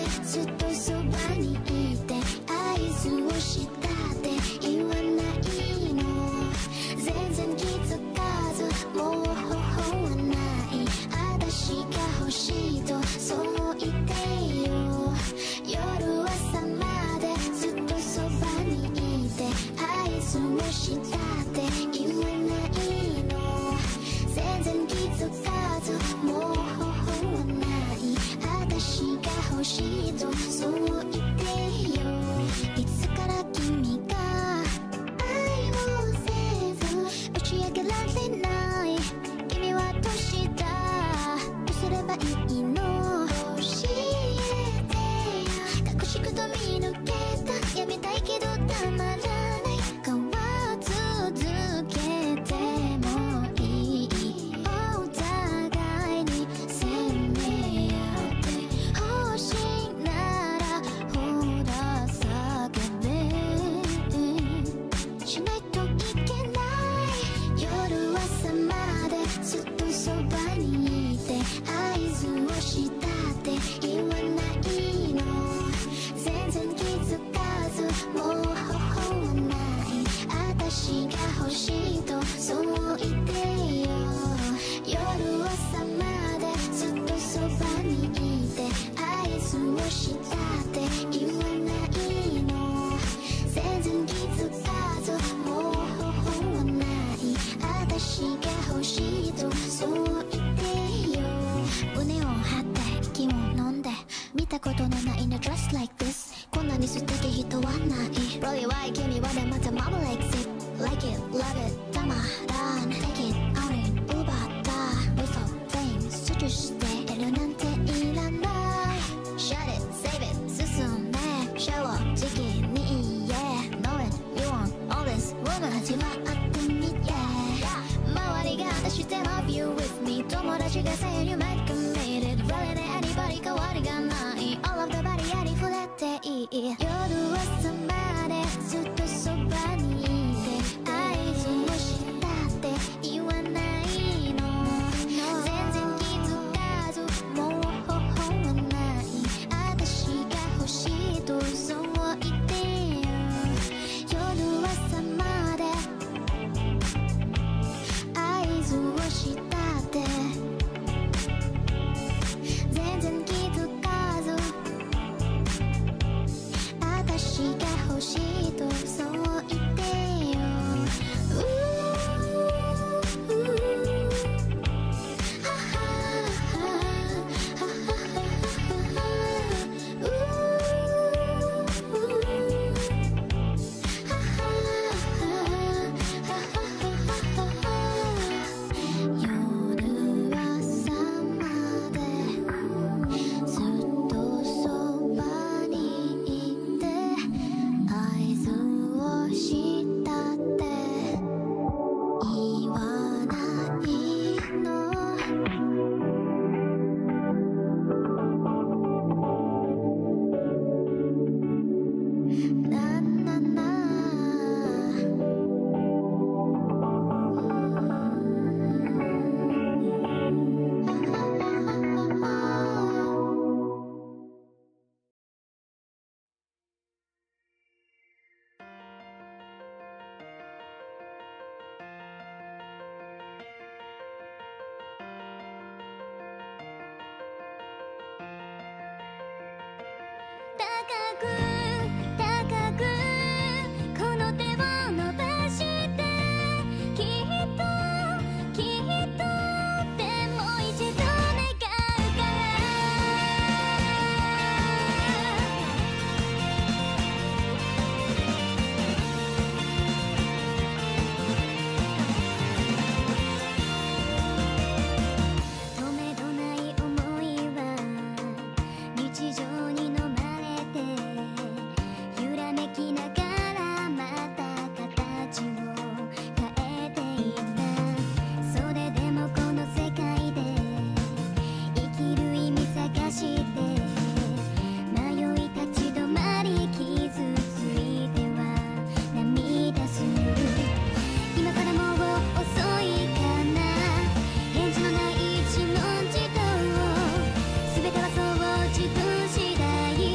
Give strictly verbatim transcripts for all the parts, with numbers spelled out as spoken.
ずっとそばにいて合図をしたって言わないの。全然気づかずもう方法はない。私が欲しいとそう言ってよ。夜朝までずっとそばにいて合図をしたって言わないの。全然気づかずもう方法はない。私が欲しいとそう言ってよ。いつから君が愛をせず打ち上げられない。君はどうしたどうすればいいの。教えてよ。隠し事見抜けた。やめたいけどたまらない。変わ続けてもいい。お互いに責め合って欲しいならほら叫べ。しないといけない。夜朝までずっとそばにいて合図をしたって言わないの。全然気づかずもう方法はない。私が欲しいとそう言ってよ。夜朝までずっとそばにいて合図をしたって言わないの。全然気づかずもう方法はない。私が欲しいとそう言ってよ。胸を張って息を飲んで見たことのないの Just like this。 こんなに素敵人はない。 Really why 君はでまた Mama likes it Like it, love it たまらん Take it, own it 奪った Whistle, flame 集中しているなんていらない。 Shut it, save it 進んで正直に言え。 Know it, you want all this woman 味わってみて。周りが果たして Love you with me 友達が Say you might commit it Really ね anybody 変わりがない。 All of the body ありふれていい。夜朝までずっとそばにいて合図をしたって言わないの。全然気づかずもう方法はない。私が欲しいとそう言ってよ。夜朝まで合図をしたって全然気づかず私が欲しいとそう言ってよ。うははは夜朝までずっとそばにいて合図をしたって言わないの。ななな高く高くこの手を伸ばしてきっときっとでも一度願うから止めどない想いは日常に飲まれて揺らめきながらまた形を変えていった。それでもこの世界で生きる意味探して迷い立ち止まり傷ついては涙する。今からもう遅いかな。返事のない一問自答全てはそう自分次第。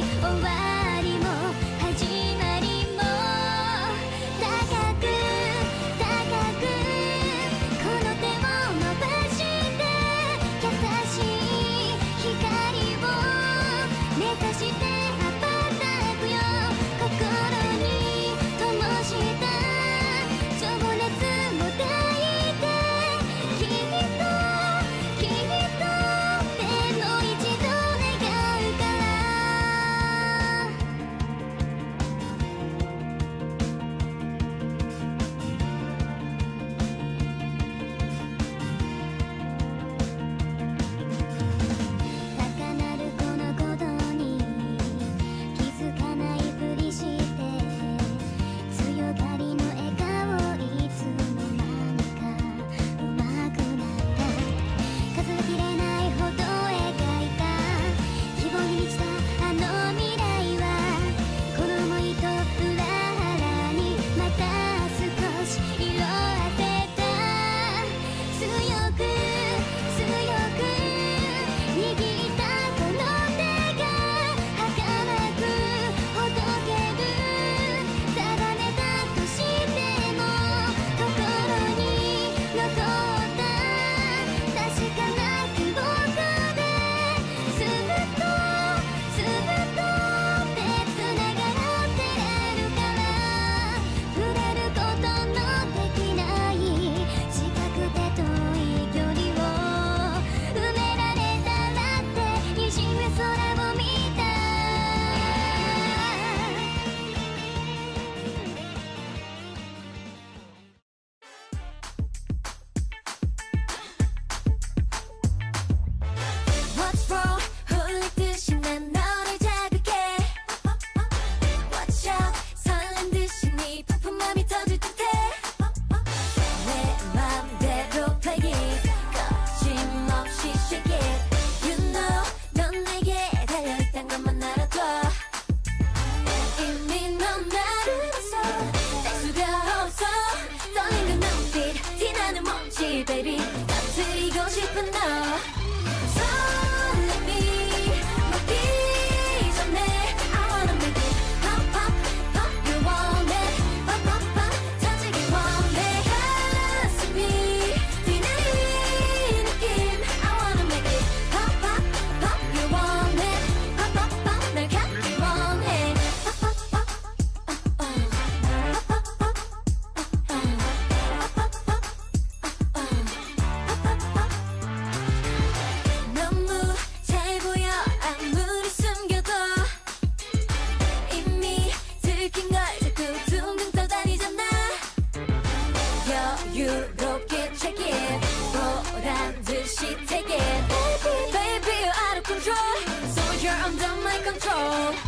そう